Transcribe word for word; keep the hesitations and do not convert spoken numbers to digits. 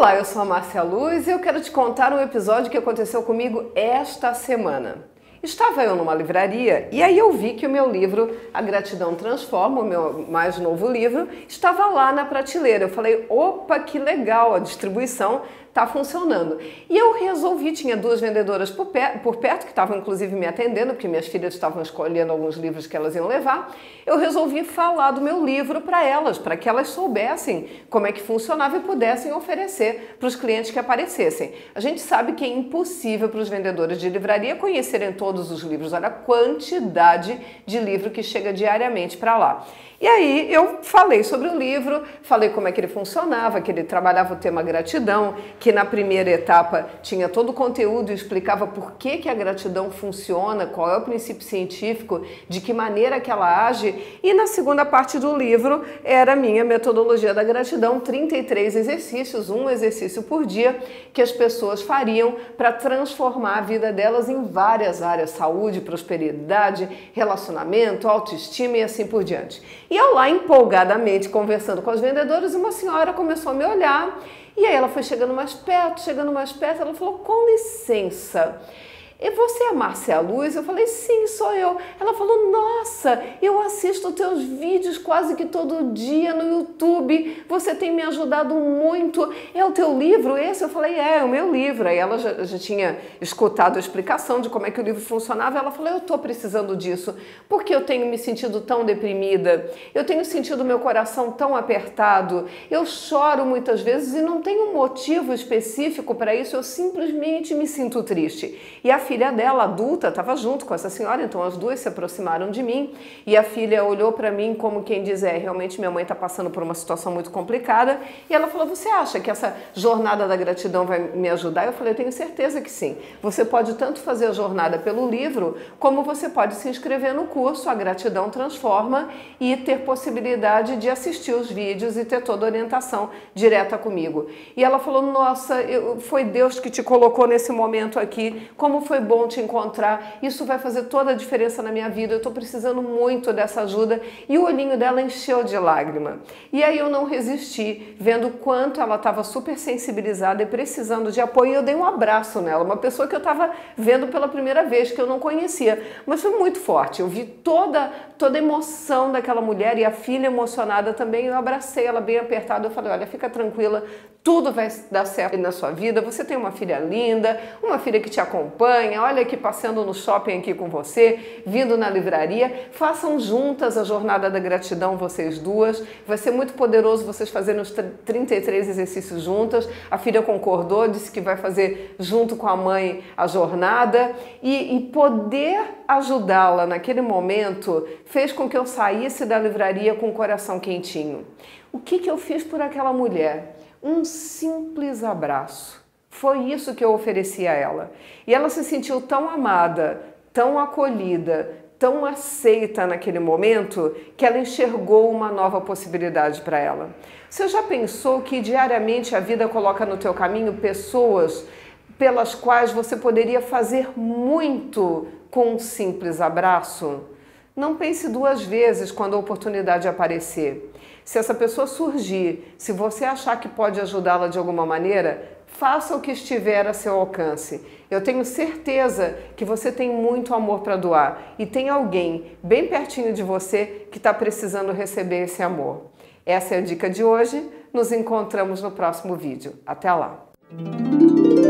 Olá, eu sou a Márcia Luz e eu quero te contar um episódio que aconteceu comigo esta semana. Estava eu numa livraria e aí eu vi que o meu livro A Gratidão Transforma, o meu mais novo livro, estava lá na prateleira. Eu falei, opa, que legal, a distribuição está funcionando. E eu resolvi, tinha duas vendedoras por, per por perto, que estavam inclusive me atendendo, porque minhas filhas estavam escolhendo alguns livros que elas iam levar. Eu resolvi falar do meu livro para elas, para que elas soubessem como é que funcionava e pudessem oferecer para os clientes que aparecessem. A gente sabe que é impossível para os vendedores de livraria conhecerem todos os livros. Olha a quantidade de livro que chega diariamente para lá. E aí eu falei sobre o livro, falei como é que ele funcionava, que ele trabalhava o tema gratidão, que na primeira etapa tinha todo o conteúdo e explicava por que, que a gratidão funciona, qual é o princípio científico, de que maneira que ela age. E na segunda parte do livro era a minha metodologia da gratidão, trinta e três exercícios, um exercício por dia, que as pessoas fariam para transformar a vida delas em várias áreas, saúde, prosperidade, relacionamento, autoestima e assim por diante. E eu lá empolgadamente conversando com as vendedoras, uma senhora começou a me olhar e aí ela foi chegando mais perto, chegando mais perto, ela falou, com licença, e você é a Márcia Luz? Eu falei, sim, sou eu. Ela falou, nossa, eu assisto teus vídeos quase que todo dia no YouTube, você tem me ajudado muito. É o teu livro esse? Eu falei, é, é o meu livro. Aí ela já, já tinha escutado a explicação de como é que o livro funcionava. Ela falou, eu tô precisando disso, porque eu tenho me sentido tão deprimida, eu tenho sentido meu coração tão apertado, eu choro muitas vezes e não tenho um motivo específico para isso, eu simplesmente me sinto triste. E a filha dela, adulta, estava junto com essa senhora, então as duas se aproximaram de mim e a filha olhou para mim como quem diz, é, realmente minha mãe está passando por uma situação muito complicada, e ela falou, você acha que essa jornada da gratidão vai me ajudar? Eu falei, eu tenho certeza que sim. Você pode tanto fazer a jornada pelo livro, como você pode se inscrever no curso A Gratidão Transforma e ter possibilidade de assistir os vídeos e ter toda a orientação direta comigo. E ela falou, nossa, eu, foi Deus que te colocou nesse momento aqui, como foi bom te encontrar, isso vai fazer toda a diferença na minha vida, eu estou precisando muito dessa ajuda. E o olhinho dela encheu de lágrima. E aí eu não resisti, vendo quanto ela estava super sensibilizada e precisando de apoio, eu dei um abraço nela, uma pessoa que eu estava vendo pela primeira vez, que eu não conhecia, mas foi muito forte, eu vi toda, toda a emoção daquela mulher e a filha emocionada também, eu abracei ela bem apertada, eu falei, olha, fica tranquila, tudo vai dar certo na sua vida, você tem uma filha linda, uma filha que te acompanha, olha aqui passeando no shopping aqui com você, vindo na livraria, façam juntas a jornada da gratidão, vocês duas, vai ser muito poderoso vocês fazerem os trinta e três exercícios juntas, a filha concordou, disse que vai fazer junto com a mãe a jornada e, e poder ajudá-la naquele momento fez com que eu saísse da livraria com o coração quentinho. O que que eu fiz por aquela mulher? Um simples abraço. Foi isso que eu ofereci a ela. E ela se sentiu tão amada, tão acolhida, tão aceita naquele momento, que ela enxergou uma nova possibilidade para ela. Você já pensou que diariamente a vida coloca no teu caminho pessoas pelas quais você poderia fazer muito com um simples abraço? Não pense duas vezes quando a oportunidade aparecer. Se essa pessoa surgir, se você achar que pode ajudá-la de alguma maneira, faça o que estiver a seu alcance. Eu tenho certeza que você tem muito amor para doar e tem alguém bem pertinho de você que está precisando receber esse amor. Essa é a dica de hoje. Nos encontramos no próximo vídeo. Até lá!